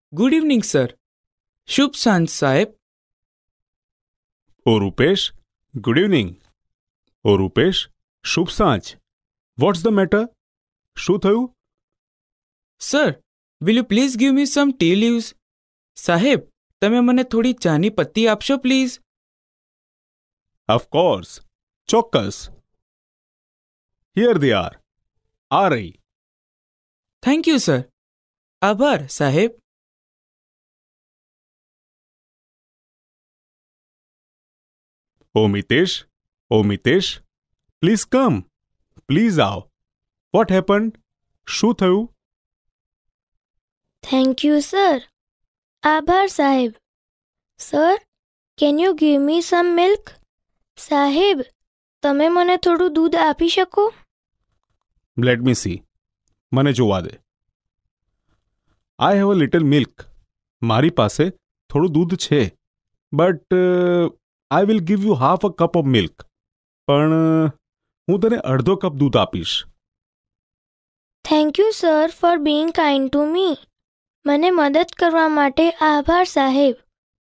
Good evening sir. શુભ સાંજ સાહેબ. Oh Rupesh, good evening. Oh Rupesh, શુભ સાંજ. What's the matter? શું થયું? Sir, will you please give me some tea leaves? સાહેબ, તમે મને થોડી ચાની પત્તી આપશો પ્લીઝ? ઓફકોર્સ, ચોક્કસ. Here they are. આ રહી. Thank you sir. આભાર સાહેબ. Oh Mitesh, please come. Please આવ. What happened? શું થયું? Thank you sir. આભાર સાહેબ. Sir, can you give me some milk? સાહેબ, તમે મને થોડું દૂધ આપી શકો? Let me see. મને જોવા દે. I have a little milk. મારી પાસે થોડું દૂધ છે, but I will give you half a cup of milk. પણ હું તને અડધો કપ દૂધ આપીશ. Thank you sir for being kind to me. મને મદદ કરવા માટે આભાર સાહેબ.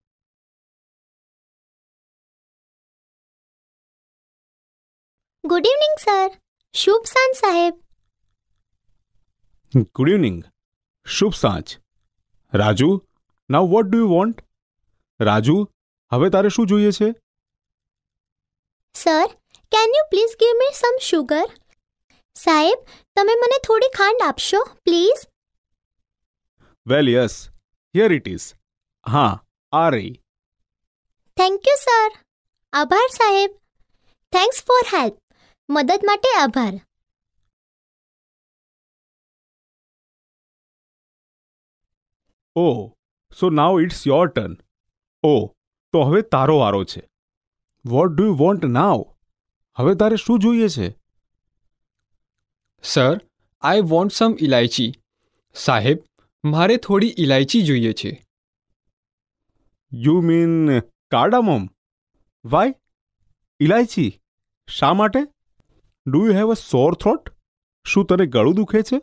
Good evening sir. શુભ સાંજ સાહેબ. Good evening. શુભ સાંજ. Raju, now what do you want? Raju, હવે તારે શું જોઈએ છે? Sir, can you please give me some sugar? સાહેબ, તમે મને થોડી ખાંડ આપશો પ્લીઝ? Well yes, here it is. હા, આ રહી. Thank you sir. આભાર સાહેબ. Thanks for help. મદદ માટે આભાર. Oh, so now it's your turn. Oh, તો હવે તારો વારો છે. What do you want now? હવે તારે શું જોઈએ છે? Sir, I want some elaichi. સાહેબ, મારે થોડી ઇલાયચી જોઈએ છે. You mean cardamom? Why? Elaichi? શા માટે? ડુ યુ હેવ અ સોર થ્રોટ? શું તને ગળું દુખે છે?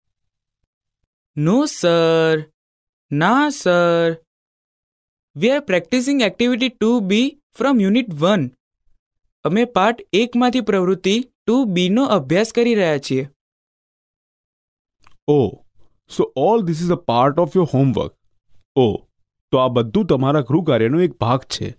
No sir. ના sir. We are practising activity 2B from unit 1. અમે પાઠ 1માંથી પ્રવૃત્તિ 2B નો અભ્યાસ કરી રહ્યા છીએ. Oh, so all this is a part of your homework. Oh, તો આ બધું તમારા ગૃહ કાર્યનો એક ભાગ છે.